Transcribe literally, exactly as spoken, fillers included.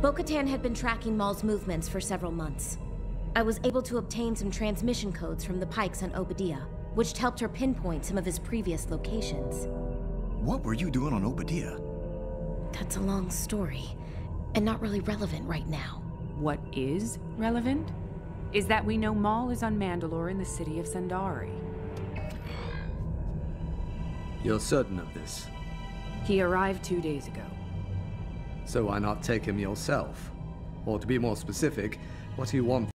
Bo-katan had been tracking Maul's movements for several months. I was able to obtain some transmission codes from the Pikes on Obadiah, which helped her pinpoint some of his previous locations. What were you doing on Obadiah? That's a long story, and not really relevant right now. What is relevant is that we know Maul is on Mandalore in the city of Sundari. You're certain of this? He arrived two days ago. So why not take him yourself? Or to be more specific, what do you want